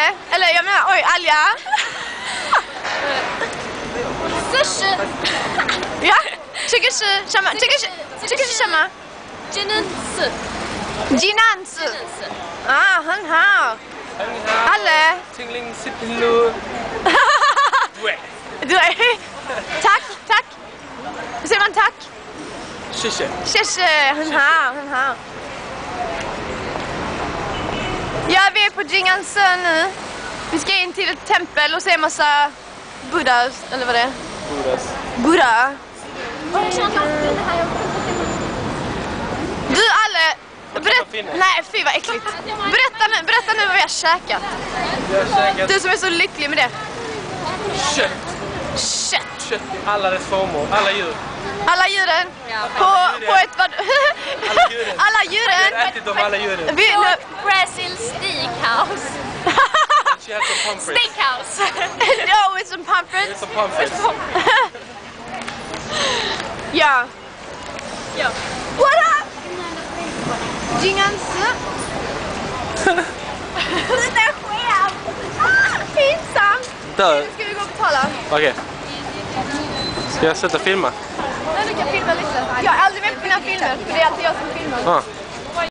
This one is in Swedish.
Balle. Eller jag menar, oj, Alia. Sushi. Ja, tycker du samma? Jinansu. Jinansu. Ah, han har. Alle. Tingling sipilu. Du är. Tack. Hur säger man tack? Tjej, han har. Ja, vi är på Jingansu nu. Vi ska in till ett tempel och se en massa buddhas, eller vad det är? Buddha. Du, Alle, nej, fy vad äckligt. Berätta nu vad vi har käkat. Du som är så lycklig med det. Kött i alla dess former, alla djur. Alla djuren på ett vad? Alla djuren. Vi har ätit av alla djuren. Brazil steakhouse. She had some pomfrets. Steakhouse. No, with some pomfrets. With some pomfrets. Ja. What up? Jingansu. Sluta själv. Pinsamt. Nu ska vi gå och betala. Okej. Ska jag sätta filma? Nej, du kan filma lite. Jag har aldrig med på mina filmer, för det är alltid jag som filmar.